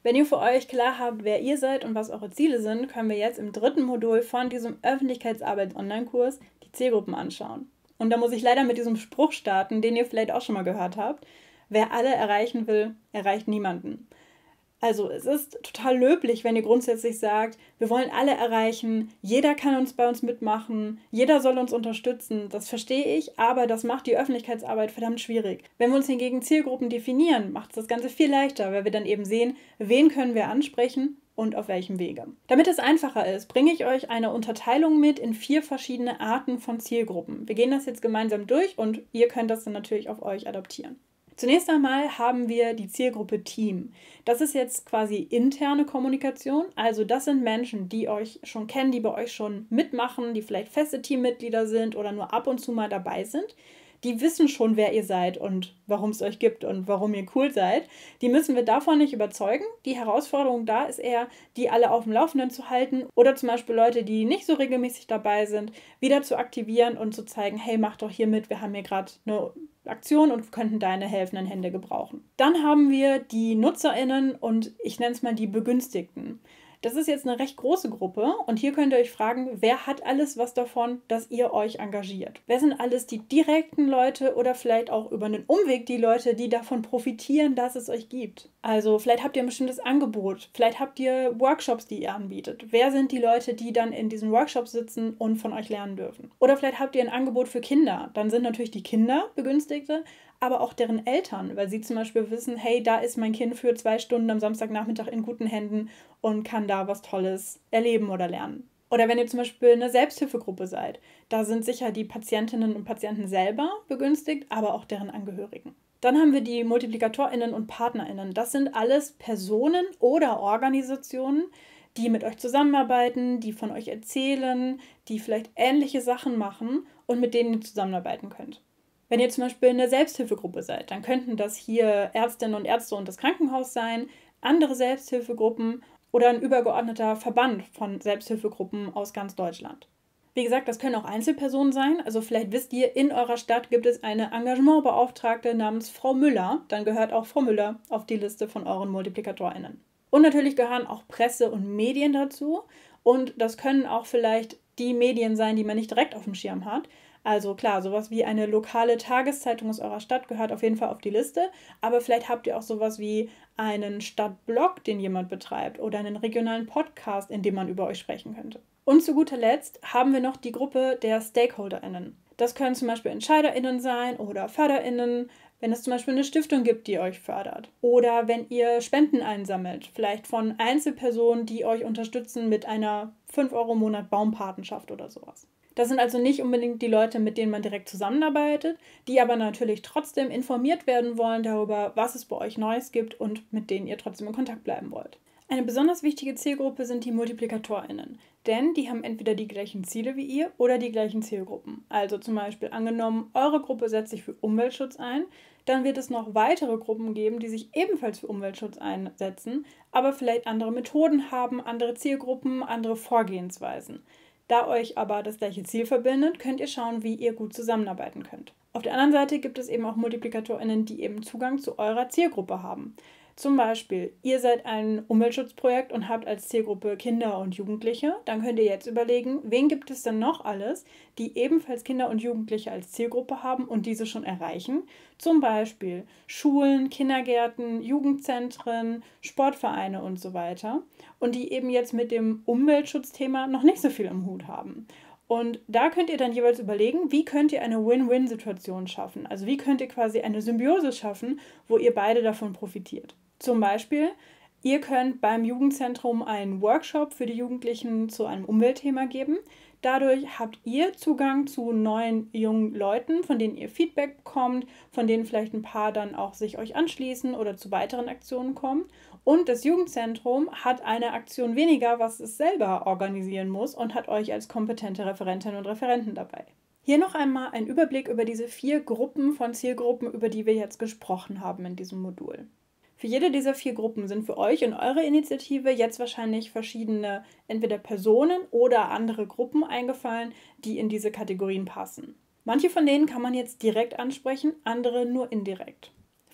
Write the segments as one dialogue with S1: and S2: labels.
S1: Wenn ihr für euch klar habt, wer ihr seid und was eure Ziele sind, können wir jetzt im dritten Modul von diesem Öffentlichkeitsarbeit-Online-Kurs die Zielgruppen anschauen. Und da muss ich leider mit diesem Spruch starten, den ihr vielleicht auch schon mal gehört habt. Wer alle erreichen will, erreicht niemanden. Also es ist total löblich, wenn ihr grundsätzlich sagt, wir wollen alle erreichen, jeder kann bei uns mitmachen, jeder soll uns unterstützen, das verstehe ich, aber das macht die Öffentlichkeitsarbeit verdammt schwierig. Wenn wir uns hingegen Zielgruppen definieren, macht es das Ganze viel leichter, weil wir dann eben sehen, wen können wir ansprechen und auf welchem Wege. Damit es einfacher ist, bringe ich euch eine Unterteilung mit in 4 verschiedene Arten von Zielgruppen. Wir gehen das jetzt gemeinsam durch und ihr könnt das dann natürlich auf euch adaptieren. Zunächst einmal haben wir die Zielgruppe Team. Das ist jetzt quasi interne Kommunikation, also das sind Menschen, die euch schon kennen, die bei euch schon mitmachen, die vielleicht feste Teammitglieder sind oder nur ab und zu mal dabei sind. Die wissen schon, wer ihr seid und warum es euch gibt und warum ihr cool seid. Die müssen wir davon nicht überzeugen. Die Herausforderung da ist eher, die alle auf dem Laufenden zu halten oder zum Beispiel Leute, die nicht so regelmäßig dabei sind, wieder zu aktivieren und zu zeigen, hey, mach doch hier mit, wir haben hier gerade eine Aktion und könnten deine helfenden Hände gebrauchen. Dann haben wir die NutzerInnen und ich nenne es mal die Begünstigten. Das ist jetzt eine recht große Gruppe und hier könnt ihr euch fragen, wer hat alles was davon, dass ihr euch engagiert? Wer sind alles die direkten Leute oder vielleicht auch über einen Umweg die Leute, die davon profitieren, dass es euch gibt? Also vielleicht habt ihr ein bestimmtes Angebot, vielleicht habt ihr Workshops, die ihr anbietet. Wer sind die Leute, die dann in diesen Workshops sitzen und von euch lernen dürfen? Oder vielleicht habt ihr ein Angebot für Kinder. Dann sind natürlich die Kinder Begünstigte, aber auch deren Eltern, weil sie zum Beispiel wissen, hey, da ist mein Kind für 2 Stunden am Samstagnachmittag in guten Händen und kann da was Tolles erleben oder lernen. Oder wenn ihr zum Beispiel eine Selbsthilfegruppe seid, da sind sicher die Patientinnen und Patienten selber begünstigt, aber auch deren Angehörigen. Dann haben wir die MultiplikatorInnen und PartnerInnen. Das sind alles Personen oder Organisationen, die mit euch zusammenarbeiten, die von euch erzählen, die vielleicht ähnliche Sachen machen und mit denen ihr zusammenarbeiten könnt. Wenn ihr zum Beispiel eine Selbsthilfegruppe seid, dann könnten das hier Ärztinnen und Ärzte und das Krankenhaus sein, andere Selbsthilfegruppen oder ein übergeordneter Verband von Selbsthilfegruppen aus ganz Deutschland. Wie gesagt, das können auch Einzelpersonen sein. Also vielleicht wisst ihr, in eurer Stadt gibt es eine Engagementbeauftragte namens Frau Müller. Dann gehört auch Frau Müller auf die Liste von euren MultiplikatorInnen. Und natürlich gehören auch Presse und Medien dazu. Und das können auch vielleicht die Medien sein, die man nicht direkt auf dem Schirm hat. Also klar, sowas wie eine lokale Tageszeitung aus eurer Stadt gehört auf jeden Fall auf die Liste, aber vielleicht habt ihr auch sowas wie einen Stadtblog, den jemand betreibt oder einen regionalen Podcast, in dem man über euch sprechen könnte. Und zu guter Letzt haben wir noch die Gruppe der StakeholderInnen. Das können zum Beispiel EntscheiderInnen sein oder FörderInnen, wenn es zum Beispiel eine Stiftung gibt, die euch fördert. Oder wenn ihr Spenden einsammelt, vielleicht von Einzelpersonen, die euch unterstützen mit einer 5 € im Monat Baumpatenschaft oder sowas. Das sind also nicht unbedingt die Leute, mit denen man direkt zusammenarbeitet, die aber natürlich trotzdem informiert werden wollen darüber, was es bei euch Neues gibt und mit denen ihr trotzdem in Kontakt bleiben wollt. Eine besonders wichtige Zielgruppe sind die MultiplikatorInnen, denn die haben entweder die gleichen Ziele wie ihr oder die gleichen Zielgruppen. Also zum Beispiel angenommen, eure Gruppe setzt sich für Umweltschutz ein, dann wird es noch weitere Gruppen geben, die sich ebenfalls für Umweltschutz einsetzen, aber vielleicht andere Methoden haben, andere Zielgruppen, andere Vorgehensweisen. Da euch aber das gleiche Ziel verbindet, könnt ihr schauen, wie ihr gut zusammenarbeiten könnt. Auf der anderen Seite gibt es eben auch MultiplikatorInnen, die eben Zugang zu eurer Zielgruppe haben. Zum Beispiel, ihr seid ein Umweltschutzprojekt und habt als Zielgruppe Kinder und Jugendliche. Dann könnt ihr jetzt überlegen, wen gibt es denn noch alles, die ebenfalls Kinder und Jugendliche als Zielgruppe haben und diese schon erreichen. Zum Beispiel Schulen, Kindergärten, Jugendzentren, Sportvereine und so weiter. Und die eben jetzt mit dem Umweltschutzthema noch nicht so viel im Hut haben. Und da könnt ihr dann jeweils überlegen, wie könnt ihr eine Win-Win-Situation schaffen. Also wie könnt ihr quasi eine Symbiose schaffen, wo ihr beide davon profitiert. Zum Beispiel, ihr könnt beim Jugendzentrum einen Workshop für die Jugendlichen zu einem Umweltthema geben. Dadurch habt ihr Zugang zu neuen jungen Leuten, von denen ihr Feedback bekommt, von denen vielleicht ein paar dann auch sich euch anschließen oder zu weiteren Aktionen kommen. Und das Jugendzentrum hat eine Aktion weniger, was es selber organisieren muss und hat euch als kompetente Referentinnen und Referenten dabei. Hier noch einmal ein Überblick über diese 4 Gruppen von Zielgruppen, über die wir jetzt gesprochen haben in diesem Modul. Für jede dieser 4 Gruppen sind für euch und eure Initiative jetzt wahrscheinlich verschiedene entweder Personen oder andere Gruppen eingefallen, die in diese Kategorien passen. Manche von denen kann man jetzt direkt ansprechen, andere nur indirekt.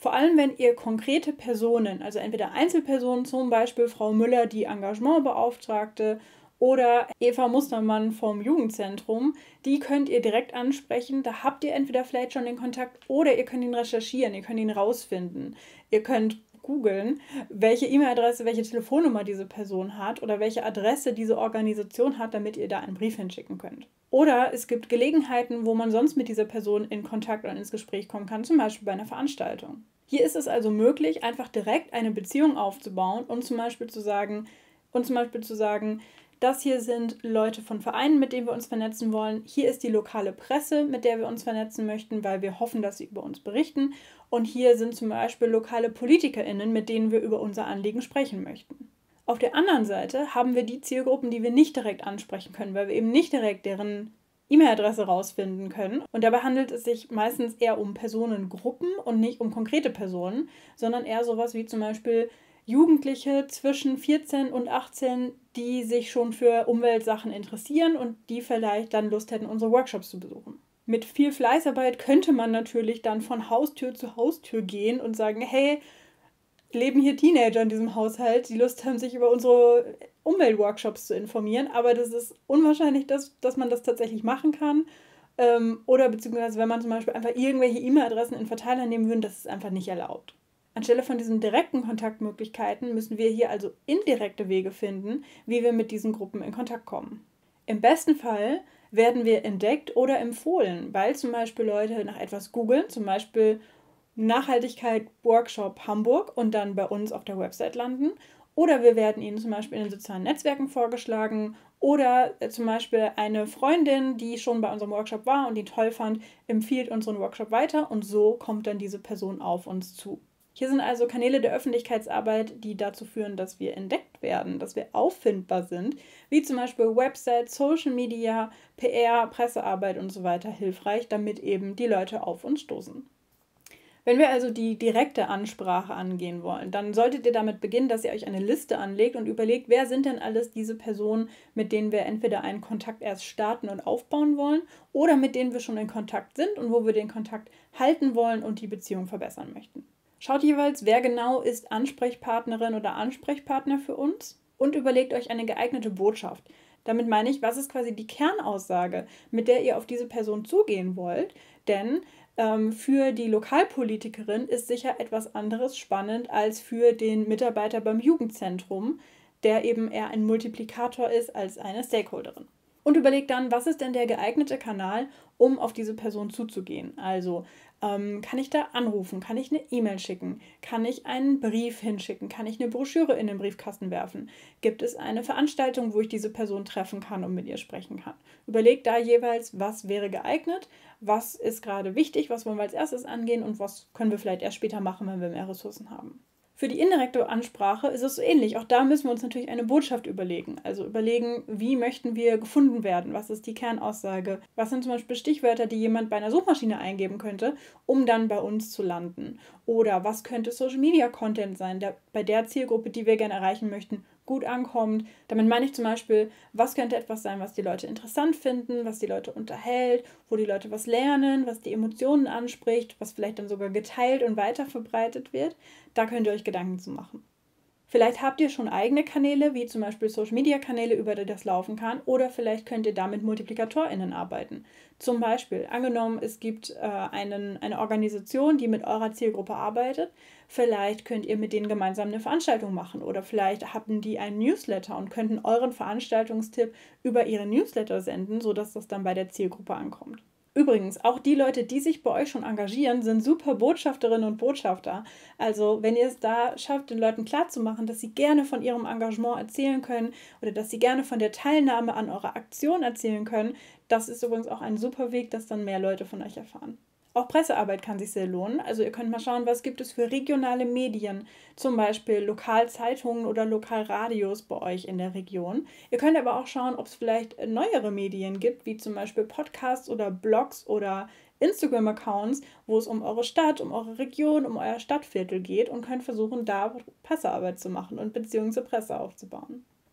S1: Vor allem, wenn ihr konkrete Personen, also entweder Einzelpersonen, zum Beispiel Frau Müller, die Engagementbeauftragte, oder Eva Mustermann vom Jugendzentrum, die könnt ihr direkt ansprechen. Da habt ihr entweder vielleicht schon den Kontakt oder ihr könnt ihn recherchieren, ihr könnt ihn rausfinden. Ihr könnt googeln, welche E-Mail-Adresse, welche Telefonnummer diese Person hat oder welche Adresse diese Organisation hat, damit ihr da einen Brief hinschicken könnt. Oder es gibt Gelegenheiten, wo man sonst mit dieser Person in Kontakt oder ins Gespräch kommen kann, zum Beispiel bei einer Veranstaltung. Hier ist es also möglich, einfach direkt eine Beziehung aufzubauen und zum Beispiel zu sagen, das hier sind Leute von Vereinen, mit denen wir uns vernetzen wollen. Hier ist die lokale Presse, mit der wir uns vernetzen möchten, weil wir hoffen, dass sie über uns berichten. Und hier sind zum Beispiel lokale PolitikerInnen, mit denen wir über unser Anliegen sprechen möchten. Auf der anderen Seite haben wir die Zielgruppen, die wir nicht direkt ansprechen können, weil wir eben nicht direkt deren E-Mail-Adresse rausfinden können. Und dabei handelt es sich meistens eher um Personengruppen und nicht um konkrete Personen, sondern eher sowas wie zum Beispiel Jugendliche zwischen 14 und 18, die sich schon für Umweltsachen interessieren und die vielleicht dann Lust hätten, unsere Workshops zu besuchen. Mit viel Fleißarbeit könnte man natürlich dann von Haustür zu Haustür gehen und sagen, hey, leben hier Teenager in diesem Haushalt, die Lust haben, sich über unsere Umweltworkshops zu informieren, aber das ist unwahrscheinlich, dass man das tatsächlich machen kann. Oder beziehungsweise, wenn man zum Beispiel einfach irgendwelche E-Mail-Adressen in Verteiler nehmen würde, das ist einfach nicht erlaubt. Anstelle von diesen direkten Kontaktmöglichkeiten müssen wir hier also indirekte Wege finden, wie wir mit diesen Gruppen in Kontakt kommen. Im besten Fall werden wir entdeckt oder empfohlen, weil zum Beispiel Leute nach etwas googeln, zum Beispiel Nachhaltigkeit Workshop Hamburg und dann bei uns auf der Website landen. Oder wir werden ihnen zum Beispiel in den sozialen Netzwerken vorgeschlagen oder zum Beispiel eine Freundin, die schon bei unserem Workshop war und ihn toll fand, empfiehlt unseren Workshop weiter und so kommt dann diese Person auf uns zu. Hier sind also Kanäle der Öffentlichkeitsarbeit, die dazu führen, dass wir entdeckt werden, dass wir auffindbar sind, wie zum Beispiel Website, Social Media, PR, Pressearbeit und so weiter hilfreich, damit eben die Leute auf uns stoßen. Wenn wir also die direkte Ansprache angehen wollen, dann solltet ihr damit beginnen, dass ihr euch eine Liste anlegt und überlegt, wer sind denn alles diese Personen, mit denen wir entweder einen Kontakt erst starten und aufbauen wollen oder mit denen wir schon in Kontakt sind und wo wir den Kontakt halten wollen und die Beziehung verbessern möchten. Schaut jeweils, wer genau ist Ansprechpartnerin oder Ansprechpartner für uns und überlegt euch eine geeignete Botschaft. Damit meine ich, was ist quasi die Kernaussage, mit der ihr auf diese Person zugehen wollt, denn für die Lokalpolitikerin ist sicher etwas anderes spannend als für den Mitarbeiter beim Jugendzentrum, der eben eher ein Multiplikator ist als eine Stakeholderin. Und überlegt dann, was ist denn der geeignete Kanal, um auf diese Person zuzugehen. Also kann ich da anrufen, kann ich eine E-Mail schicken, kann ich einen Brief hinschicken, kann ich eine Broschüre in den Briefkasten werfen, gibt es eine Veranstaltung, wo ich diese Person treffen kann und mit ihr sprechen kann. Überlegt da jeweils, was wäre geeignet, was ist gerade wichtig, was wollen wir als erstes angehen und was können wir vielleicht erst später machen, wenn wir mehr Ressourcen haben. Für die indirekte Ansprache ist es so ähnlich. Auch da müssen wir uns natürlich eine Botschaft überlegen. Also überlegen, wie möchten wir gefunden werden? Was ist die Kernaussage? Was sind zum Beispiel Stichwörter, die jemand bei einer Suchmaschine eingeben könnte, um dann bei uns zu landen? Oder was könnte Social Media Content sein, der bei der Zielgruppe, die wir gerne erreichen möchten, gut ankommt? Damit meine ich zum Beispiel, was könnte etwas sein, was die Leute interessant finden, was die Leute unterhält, wo die Leute was lernen, was die Emotionen anspricht, was vielleicht dann sogar geteilt und weiterverbreitet wird. Da könnt ihr euch Gedanken zu machen. Vielleicht habt ihr schon eigene Kanäle, wie zum Beispiel Social-Media-Kanäle, über die das laufen kann, oder vielleicht könnt ihr damit MultiplikatorInnen arbeiten. Zum Beispiel, angenommen, es gibt eine Organisation, die mit eurer Zielgruppe arbeitet, vielleicht könnt ihr mit denen gemeinsam eine Veranstaltung machen oder vielleicht haben die einen Newsletter und könnten euren Veranstaltungstipp über ihren Newsletter senden, sodass das dann bei der Zielgruppe ankommt. Übrigens, auch die Leute, die sich bei euch schon engagieren, sind super Botschafterinnen und Botschafter. Also wenn ihr es da schafft, den Leuten klarzumachen, dass sie gerne von ihrem Engagement erzählen können oder dass sie gerne von der Teilnahme an eurer Aktion erzählen können, das ist übrigens auch ein super Weg, dass dann mehr Leute von euch erfahren. Auch Pressearbeit kann sich sehr lohnen. Also ihr könnt mal schauen, was gibt es für regionale Medien, zum Beispiel Lokalzeitungen oder Lokalradios bei euch in der Region. Ihr könnt aber auch schauen, ob es vielleicht neuere Medien gibt, wie zum Beispiel Podcasts oder Blogs oder Instagram-Accounts, wo es um eure Stadt, um eure Region, um euer Stadtviertel geht und könnt versuchen, da Pressearbeit zu machen und Beziehungen zur Presse aufzubauen.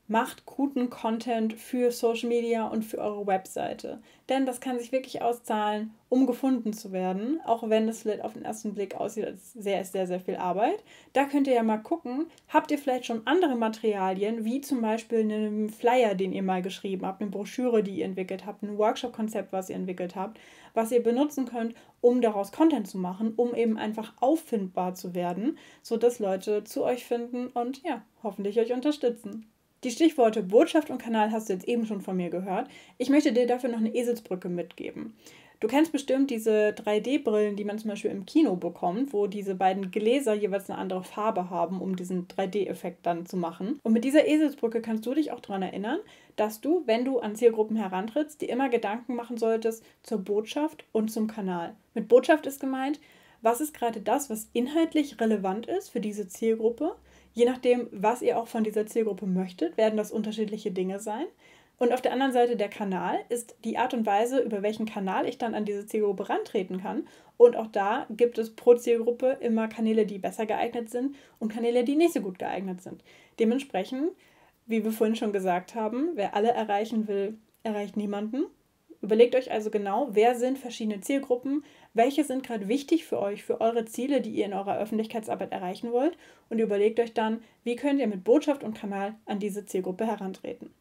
S1: macht guten Content für Social Media und für eure Webseite. Denn das kann sich wirklich auszahlen, um gefunden zu werden, auch wenn es vielleicht auf den ersten Blick aussieht, als sehr viel Arbeit. Da könnt ihr ja mal gucken, habt ihr vielleicht schon andere Materialien, wie zum Beispiel einen Flyer, den ihr mal geschrieben habt, eine Broschüre, die ihr entwickelt habt, ein Workshop-Konzept, was ihr entwickelt habt, was ihr benutzen könnt, um daraus Content zu machen, um eben einfach auffindbar zu werden, sodass Leute zu euch finden und ja, hoffentlich euch unterstützen. Die Stichworte Botschaft und Kanal hast du jetzt eben schon von mir gehört. Ich möchte dir dafür noch eine Eselsbrücke mitgeben. Du kennst bestimmt diese 3D-Brillen, die man zum Beispiel im Kino bekommt, wo diese beiden Gläser jeweils eine andere Farbe haben, um diesen 3D-Effekt dann zu machen. Und mit dieser Eselsbrücke kannst du dich auch daran erinnern, dass du, wenn du an Zielgruppen herantrittst, dir immer Gedanken machen solltest zur Botschaft und zum Kanal. Mit Botschaft ist gemeint, was ist gerade das, was inhaltlich relevant ist für diese Zielgruppe? Je nachdem, was ihr auch von dieser Zielgruppe möchtet, werden das unterschiedliche Dinge sein. Und auf der anderen Seite der Kanal ist die Art und Weise, über welchen Kanal ich dann an diese Zielgruppe rantreten kann. Und auch da gibt es pro Zielgruppe immer Kanäle, die besser geeignet sind und Kanäle, die nicht so gut geeignet sind. Dementsprechend, wie wir vorhin schon gesagt haben, wer alle erreichen will, erreicht niemanden. Überlegt euch also genau, wer sind verschiedene Zielgruppen, welche sind gerade wichtig für euch, für eure Ziele, die ihr in eurer Öffentlichkeitsarbeit erreichen wollt und überlegt euch dann, wie könnt ihr mit Botschaft und Kanal an diese Zielgruppe herantreten.